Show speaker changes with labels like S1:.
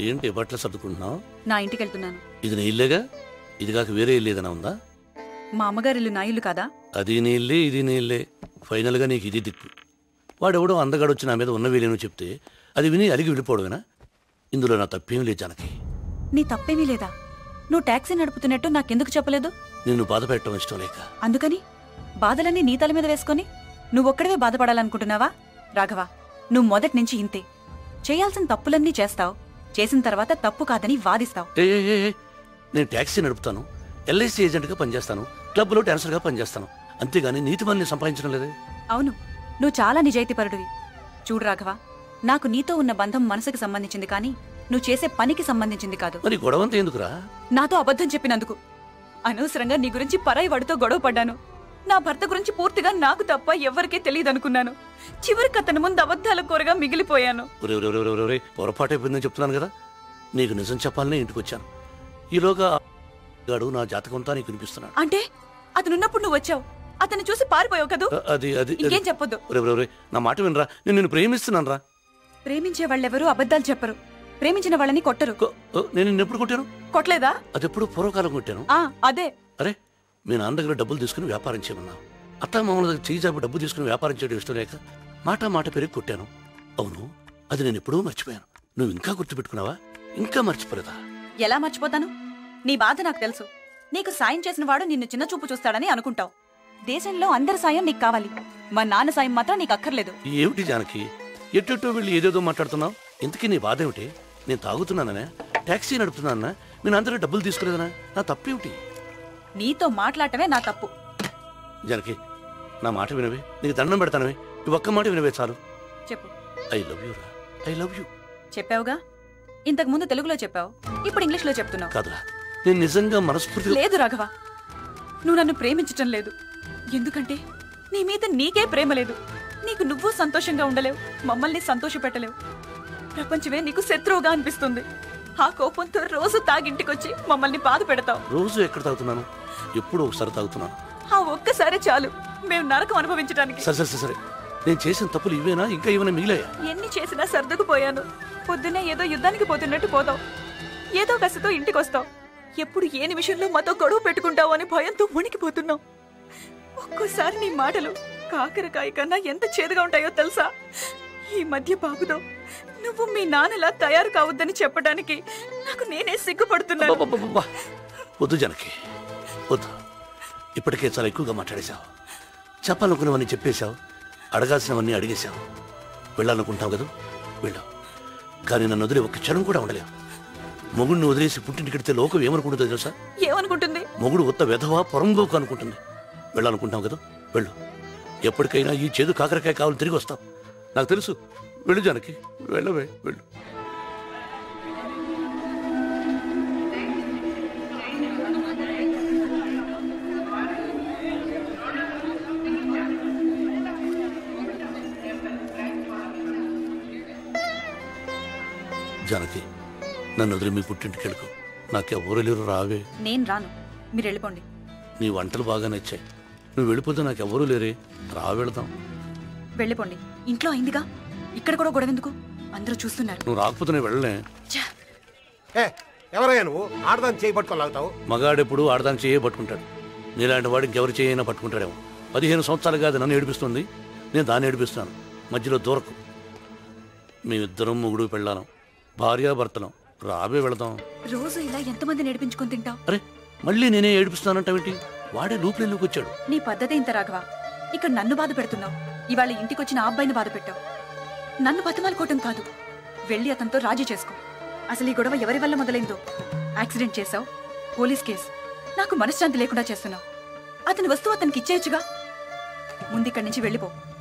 S1: ఏంటి బట్టలు సర్దుకుంటున్నావు?
S2: నా ఇంటికి వెళ్తున్నాను.
S1: ఇది నీ ఇల్లేగా? ఇది కాక వేరే ఇల్లు ఏదైనా ఉందా?
S2: మా అమ్మగారి ఇల్లు నా ఇల్లు కాదా?
S1: అది నీ ఇల్లే, ఇది నీ ఇల్లే. ఫైనల్గా నీకు ఇది దిక్కు. వాడెవడో అందగాడు వచ్చి నా మీద ఉన్న వీలేను చెప్తే అది విని అలిగి వెళ్ళిపోవడమేనా? ఇందులో నా తప్పేం లేదు జానకి.
S2: నీ తప్పేమీ లేదా? నువ్వు టాక్సీ నడుపుతున్నట్టు నాకెందుకు చెప్పలేదు?
S1: నిన్ను బాధ పెట్టడం ఇష్టం లేక.
S2: అందుకని బాధలన్నీ నీ తల మీద వేసుకొని నువ్వొక్కడవే బాధపడాలనుకుంటున్నావా? రాఘవ, నువ్వు మొదటి నుంచి ఇంతే. చేయాల్సిన తప్పులన్నీ చేస్తావు, చేసిన తర్వాత తప్పు కాదని వాదిస్తావు.
S1: నేను టాక్సీ నడుపుతాను, ఎల్ఐసి ఏజెంట్గా పనిచేస్తాను, క్లబ్లో డాన్సర్గా పనిచేస్తాను, అంతేగాని నీతి మనల్ని సంపాదించడం లేదే.
S2: అవును, నువ్వు చాలా నిజాయితీపరుడివి. చూడు రాఘవ, నాకు నీతో ఉన్న బంధం మనసుకి సంబంధించింది కానీ నువ్వు చేసే పనికి సంబంధించింది కాదు.
S1: మరి గొడవంతా ఎందుకురా?
S2: నాతో అబద్ధం చెప్పినందుకు. అనవసరంగా నీ గురించి పరాయి వాడితో గొడవ పడ్డాను. నా భర్త గురించి పూర్తిగా నాకు తప్ప ఎవరికీ తెలియదనుకున్నాను. చివరికి అతని ముందు అబద్ధాల కూరగా మిగిలిపోయాను.
S1: పొరపాటైపోయిందని చెప్తున్నాను కదా. నీకు నిజం చెప్పాలనే ఇంటికి వచ్చాను. ఈలోగా గాడు నా జాతకంతా నీకు వినిపిస్తున్నాడు.
S2: అంటే అతనున్నప్పుడు నువ్వు వచ్చావు, అతన్ని చూసి పారిపోయావు కదా? ఇంకేం చెప్పొద్దు.
S1: నా మాట వినరా, నేను ప్రేమిస్తున్నాను రా.
S2: ప్రేమించే వాళ్ళెవరూ అబద్ధాలు చెప్పరు. ప్రేమించిన వాళ్ళని కొట్టరు.
S1: నేను ఎప్పుడు కొట్టాను?
S2: కొట్టలేదా?
S1: అది ఎప్పుడు పూర్వకాలం కొట్టాను.
S2: అదే.
S1: అరే, మీ నాన్న దగ్గర డబ్బులు తీసుకుని వ్యాపారం చేయమన్నావు. అత్త మామూలు దగ్గర చేయి డబ్బు తీసుకుని వ్యాపారం చేయడం ఇష్టం లేక మాట పెరిగి కొట్టాను. అవును, అది నేను ఎప్పుడూ మర్చిపోయాను. నువ్వు ఇంకా గుర్తుపెట్టుకున్నావా? ఇంకా మర్చిపోలేదా?
S2: ఎలా మర్చిపోతాను? నీ బాధ నాకు తెలుసు. నీకు సాయం చేసిన వాడు నిన్ను చిన్న చూపు చూస్తాడని అనుకుంటావు. దేశంలో అందరి సాయం నీకు కావాలి, మా నాన్న సాయం మాత్రం నీకు అక్కర్లేదు.
S1: ఏమిటి జానకి, ఎట్టెట్టో వెళ్ళి ఏదేదో మాట్లాడుతున్నావు? ఇంతకీ నీ బాధ ఏమిటి? నేను తాగుతున్నానా, టాక్సీ నడుపుతున్నానా, మీ నాన్న డబ్బులు తీసుకునేదనా? నా తప్పేమిటి?
S2: నీతో మాట్లాడటమే నా తప్పు.
S1: జానకి, నా మాట వినవే, నీకు దండం పెడతానవే, ఈ ఒక్క మాట వినవే చాలు.
S2: చెప్పు.
S1: ఐ లవ్ యూ రా, ఐ లవ్ యూ.
S2: చెప్పావుగా, ఇంతకు ముందు తెలుగులో చెప్పావు, ఇప్పుడు ఇంగ్లీష్ లో చెప్తున్నావు.
S1: కాదురా, నేను నిజంగా మనస్ఫూర్తిగా.
S2: లేదు రాఘవ, నువ్వు నన్ను ప్రేమించటం లేదు. ఎందుకంటే నీ మీద నీకే ప్రేమ లేదు. నీకు నువ్వు సంతోషంగా ఉండలేవు, మమ్మల్ని సంతోష పెట్టలేవు. ప్రపంచమే నీకు శత్రువుగా అనిపిస్తుంది. ఆ కోపంతో రోజు తాగింటికొచ్చి మమ్మల్ని బాధ పెడతావు.
S1: రోజు ఎక్కడ తాగుతున్నాను? ఎప్పుడు ఒకసారి తాగుతున్నాను.
S2: ఆ ఒక్కసారి చాలు మేము నరకం అనుభవించడానికి.
S1: సరే సరే సరే, నేను చేసిన తప్పులు ఇవేనా, ఇంకా ఏమైనా మిగిలాయా?
S2: ఎన్ని చేసినా సర్దుకుపోయాను. పొద్దున్నే ఏదో యుద్ధానికి పోతున్నట్టు పోతావు, ఏదో కసితో ఇంటికి వస్తావు. ఎప్పుడు ఏ నిమిషంలో మాతో గొడవ పెట్టుకుంటావు అని భయంతో వణికిపోతున్నావు. ఒక్కోసారి నీ మాటలు కాకరకాయ కన్నా ఎంత చేదుగా ఉంటాయో తెలుసా? ఈ మధ్య బాబుతో నువ్వు మీ నాన్నలా తయారు కావద్దని చెప్పడానికి నాకు నేనే సిగ్గుపడుతున్నాను.
S1: వద్దు జనకి, వద్దు. ఇప్పటికే చాలా ఎక్కువగా మాట్లాడేశావు. చెప్పాలనుకున్నవన్నీ చెప్పేశావు, అడగాల్సినవన్నీ అడిగేశావు. వెళ్ళాలనుకుంటావు కదా, వెళ్ళావు. కానీ నన్ను వదిలే ఒక్క క్షణం కూడా ఉండలేవు. మొగుడిని వదిలేసి పుట్టింటికెడితే లోకం ఏమనుకుంటుందో తెలుసా?
S2: ఏమనుకుంటుంది?
S1: మొగుడు ఉత్త వెధవా పొరంబోకు అనుకుంటుంది. వెళ్ళాలనుకుంటావు కదా, వెళ్ళు. ఎప్పటికైనా ఈ చేదు కాకరకాయ కావాలి, తిరిగి వస్తావు. నాకు తెలుసు. వెళ్ళు జానకి, వెళ్ళవే, వెళ్ళు. జానకి, నన్ను వదిలి మీ పుట్టింటికి వెళ్ళకు. నాకెవరు లేరు, రావే.
S2: నేను రాను, మీరు వెళ్ళిపోండి.
S1: నీ వంటలు బాగా నచ్చాయి, నువ్వు వెళ్ళిపోతే నాకెవరూ లేరే. రా, వెళదాం.
S2: వెళ్ళిపోండి. ఇంట్లో అయిందిగా, ఇక్కడ కూడా గొడవెందుకు? అందరూ చూస్తున్నారు.
S1: నువ్వు రాకపోతే నేను వెళ్ళలే.
S3: ఎవరయ్యా నువ్వు? ఆడదాన్ని చేయి పట్టుకోలాగుతావు.
S1: మగాడెప్పుడు ఆడదాన్ని చేయే పట్టుకుంటాడు. నీలాంటి వాడు ఇంకెవరు చేయైనా పట్టుకుంటాడేమో. 15 సంవత్సరాలు కాదు నన్ను ఏడిపిస్తుంది, నేను దాన్ని ఏడిపిస్తాను. మధ్యలో దూరకు. మేమిద్దరం మొగుడు పెళ్ళాను, భార్యాభర్తలం. రాబే, వెళదాం.
S2: రోజు ఇలా ఎంతమంది నేర్పించుకొని తింటావు?
S1: అరే, మళ్ళీ నేనే ఏడిపిస్తానంటావేంటి? వాడే లూపులెళ్ళుకు వచ్చాడు.
S2: నీ పద్ధతి ఇంత రాఘవ. ఇక్కడ నన్ను బాధ పెడుతున్నావు. ఇవాళ ఇంటికొచ్చిన ఆ అబ్బాయిని బాధ పెట్టావు. నన్ను బతిమాలుకోవటం కాదు, వెళ్ళి అతనితో రాజీ చేసుకో. అసలు ఈ గొడవ ఎవరి వల్ల మొదలైందో? యాక్సిడెంట్ చేశావు, పోలీస్ కేసు, నాకు మనశ్శాంతి లేకుండా చేస్తున్నావు. అతని వస్తువు అతనికి ఇచ్చేయచ్చుగా. ముందు ఇక్కడి నుంచి వెళ్ళిపో.